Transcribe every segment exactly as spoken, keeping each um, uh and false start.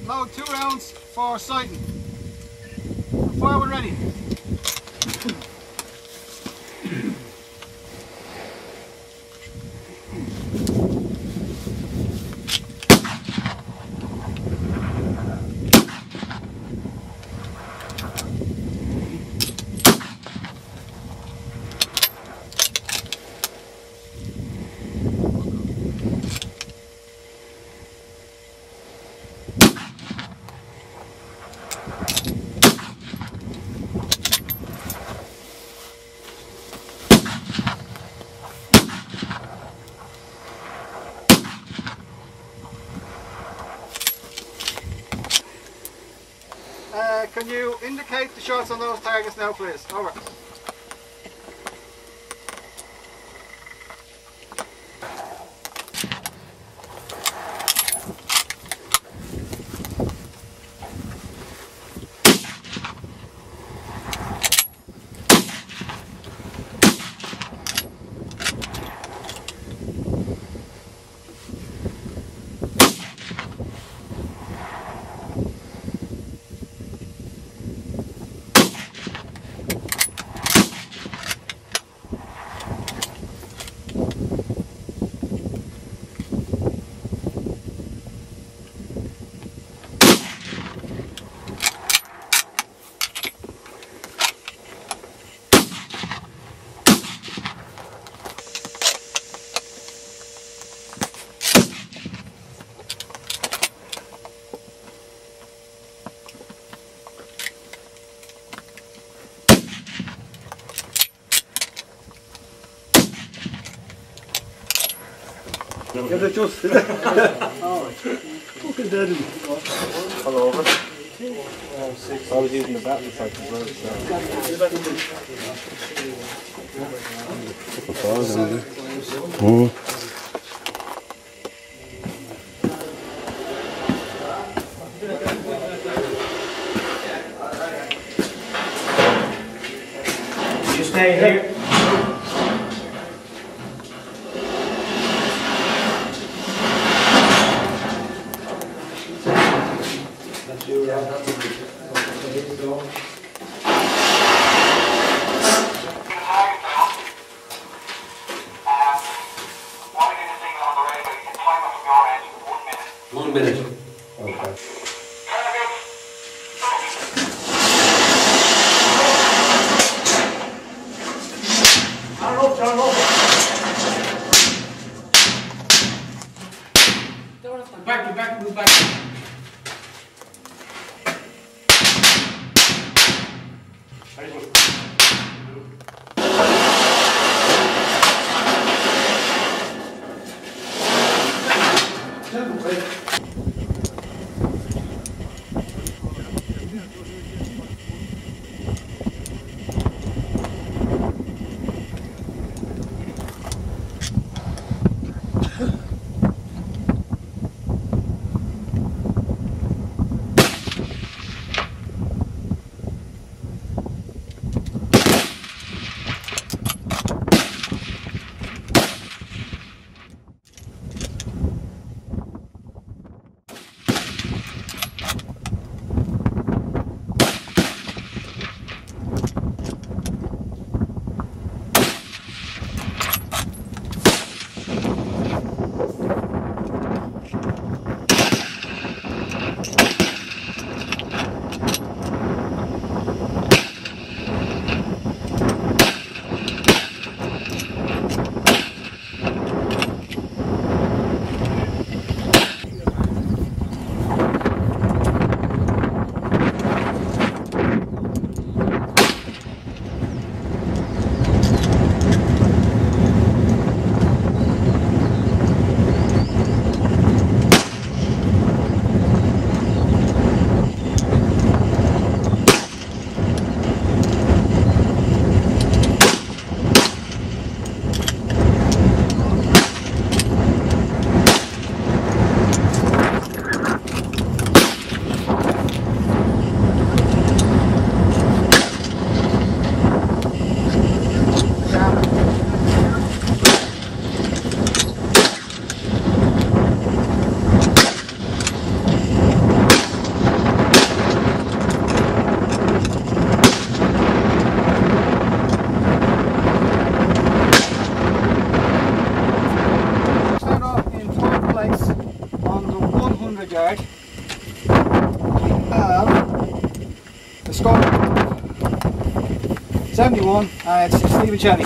load two rounds for sighting. Fire when ready. Uh, can you indicate the shots on those targets now, please? Over. Ja, dat just. Fucking dead. All over. I was using the battery pack as well. So. Oh. You stay here. One minute. Okay. Turn up, turn up. Back, back, move back. Very good. seventy-one, and it's Stephen Cheney.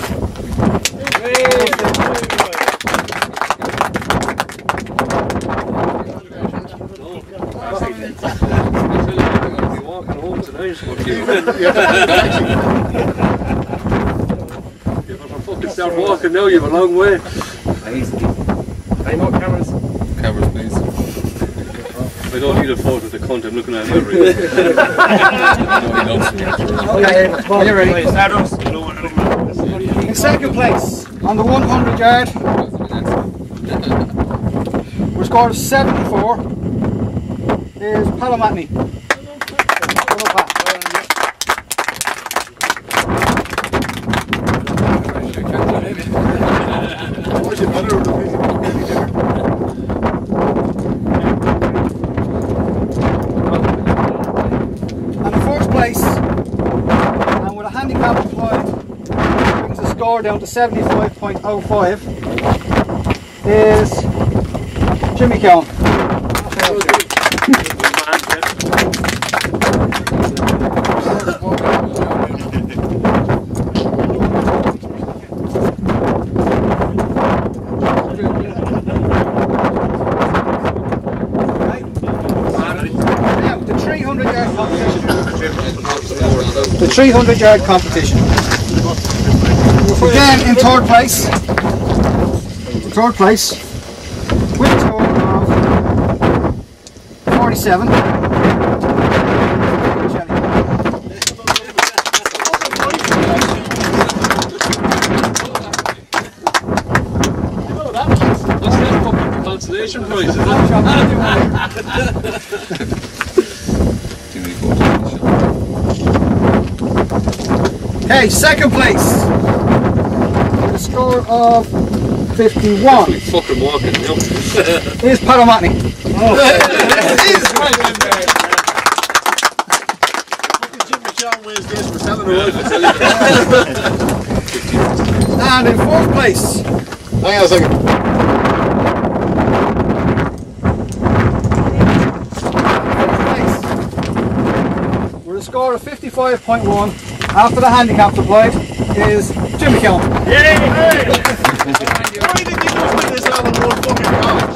If I fucking start walking now, you have a long way. Any more cameras? Cameras, please. I don't need a photo of the cunt I'm looking at every Okay, are you ready? Start us. In second place, on the one hundred yard, we're scored of seventy-four, is Palomatney. Well done, Pat. And in first place, and with a handicap applied, brings the score down to seventy-five point oh five, is Jimmy Keown. The three hundred yard competition. Again in third place. In third place with a score of forty-seven. What's that fucking consolation prize, is it? Okay, second place with a score of fifty-one. Like fucking walking, you know? Is Palomatney. Oh. And in fourth place. Hang on a second. With a score of fifty-five point one, after the handicaps applied, is Jimmy Keown. Yay! Why did you just win this all in one fucking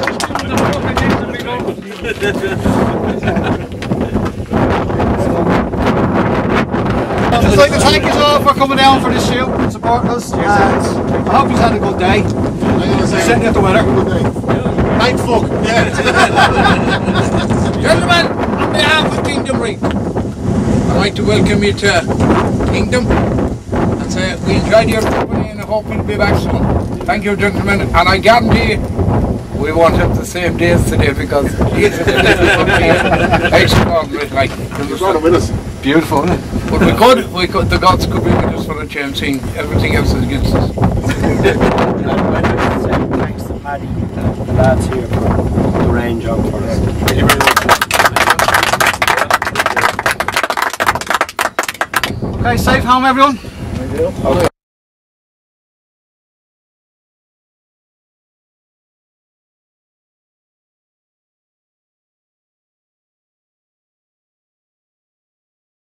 I'd like to thank you all for coming down for this shoot and supporting us. And I hope you've had a good day. Sitting at the weather. Night fuck, yeah. Gentlemen, on behalf of Kingdom Ring, I'd like to welcome you to Kingdom and say we enjoyed your company and I hope you'll be back soon. Thank you, gentlemen, and I guarantee you we won't have the same days today because it's extraordinary. Like, Beautiful, isn't it? but we could, we could, the gods could be with us for a change, seeing everything else is against us. Thanks to Paddy and the lads here for the range on for us. Thank you very much. Okay, safe home everyone. Okay.